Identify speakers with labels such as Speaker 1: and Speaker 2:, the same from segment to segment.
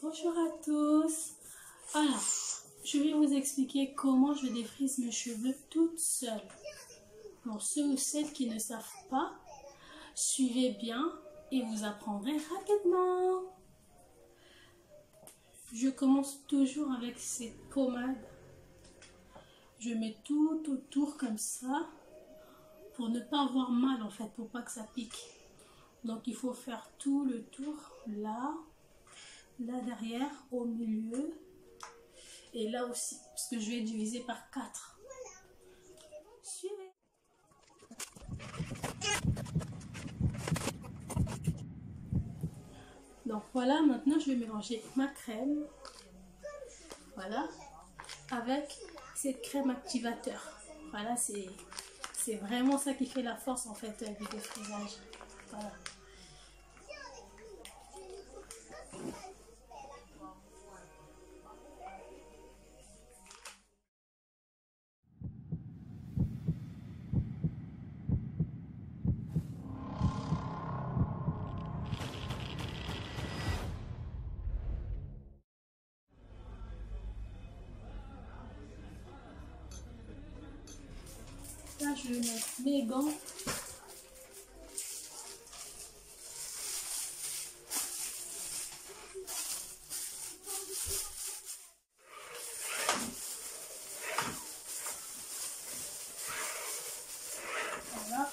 Speaker 1: Bonjour à tous. Alors, je vais vous expliquer comment je défrise mes cheveux toute seule. Pour ceux ou celles qui ne savent pas, suivez bien et vous apprendrez rapidement. Je commence toujours avec cette pommade. Je mets tout autour comme ça pour ne pas avoir mal en fait, pour pas que ça pique. Donc il faut faire tout le tour là, là derrière, au milieu et là aussi, parce que je vais diviser par 4. Suivez. Donc voilà, maintenant je vais mélanger ma crème, voilà, avec cette crème activateur. Voilà, c'est vraiment ça qui fait la force en fait du défrisage. Voilà. Là, je vais mettre mes gants. Voilà.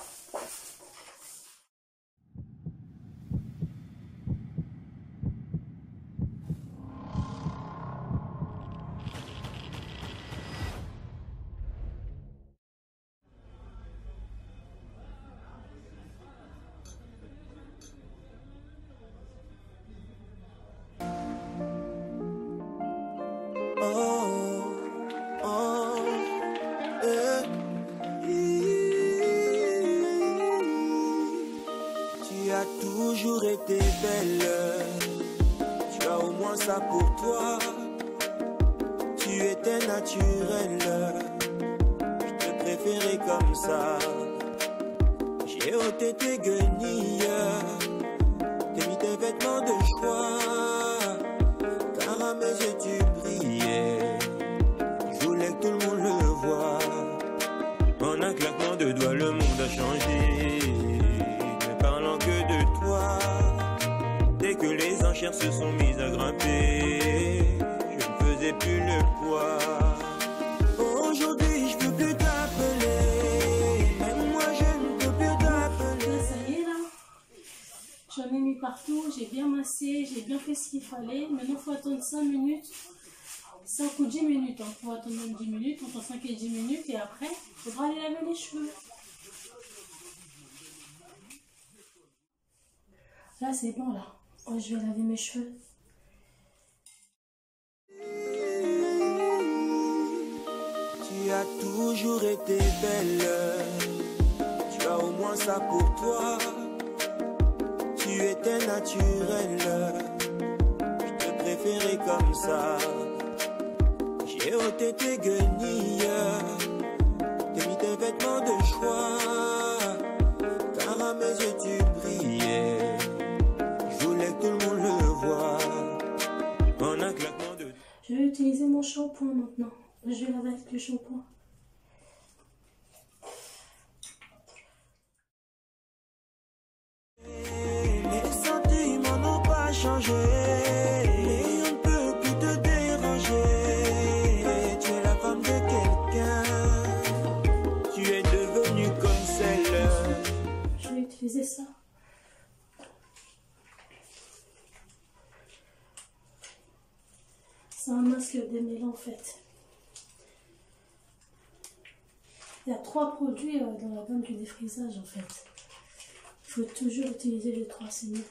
Speaker 2: Tu as toujours été belle, tu as au moins ça pour toi. Tu étais naturelle, je te préférais comme ça. J'ai ôté tes guenilles, t'as mis tes vêtements de choix, car à mes yeux tu brillais. Je voulais que tout le monde le voie. En un claquement de doigts, le monde a changé. Ne parlant que de toi. Dès que les enchères se sont mises à grimper, je ne faisais plus le poids. Aujourd'hui, je peux plus t'appeler. Même moi, je ne peux plus t'appeler.
Speaker 1: Ça y est là. J'en ai mis partout. J'ai bien massé. J'ai bien fait ce qu'il fallait. Maintenant, il faut attendre 5 minutes. 5 ou 10 minutes. Il faut attendre même 10 minutes. Entre 5 et 10 minutes. Et après, il faudra aller laver les cheveux. Là, c'est bon là. Oh, je vais laver mes cheveux.
Speaker 2: Tu as toujours été belle, tu as au moins ça pour toi. Tu étais naturelle, je te préférais comme ça. J'ai ôté tes guenilles, t'as mis tes vêtements de choix, car à mes yeux tu brillais. Je voulais que tout le monde le voie. En un claquement de...
Speaker 1: Je vais utiliser mon shampoing maintenant. Je vais laver avec le shampoing.
Speaker 2: Les sentiments n'ont pas changé, et on ne peut plus te déranger. Tu es la femme de quelqu'un, tu es devenue comme celle.
Speaker 1: Je vais utiliser ça. C'est un masque démêlant en fait. Il y a 3 produits dans la gamme du défrisage en fait. Il faut toujours utiliser les 3, c'est mieux.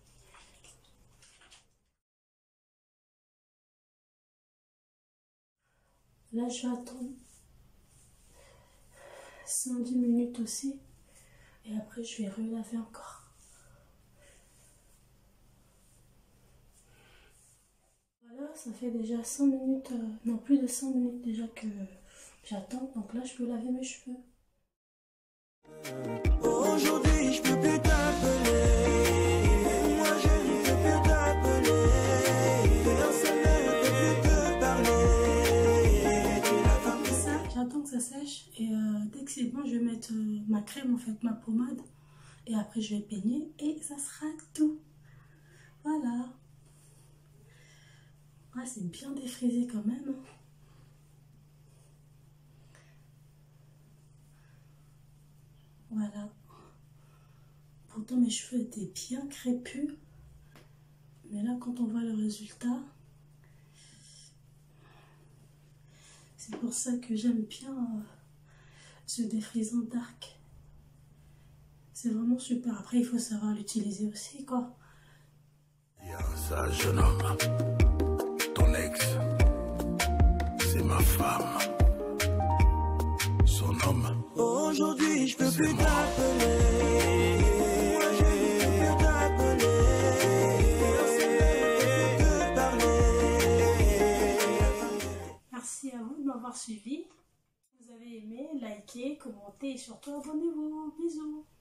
Speaker 1: Là je vais attendre 5-10 minutes aussi. Et après je vais relaver encore. Voilà, ça fait déjà 5 minutes, non plus de 5 minutes déjà que j'attends. Donc là je peux laver mes cheveux.
Speaker 2: Aujourd'hui je peux plus t'appeler, moi je ne peux plus t'appeler.
Speaker 1: mettre ma crème, en fait, ma pommade. Et après, je vais peigner et ça sera tout. Voilà. Ah, c'est bien défrisé quand même. Voilà. Pourtant, mes cheveux étaient bien crépus. Mais là, quand on voit le résultat, c'est pour ça que j'aime bien ce défrisant dark. C'est vraiment super. Après, il faut savoir l'utiliser aussi, quoi.
Speaker 3: Il y a ça, jeune homme. Ton ex, c'est ma femme. Son homme.
Speaker 2: Aujourd'hui, je peux plus t'appeler. Moi, je peux plus t'appeler. Te parler.
Speaker 1: Merci à vous de m'avoir suivi. Si vous avez aimé, likez, commentez et surtout abonnez-vous. Bisous.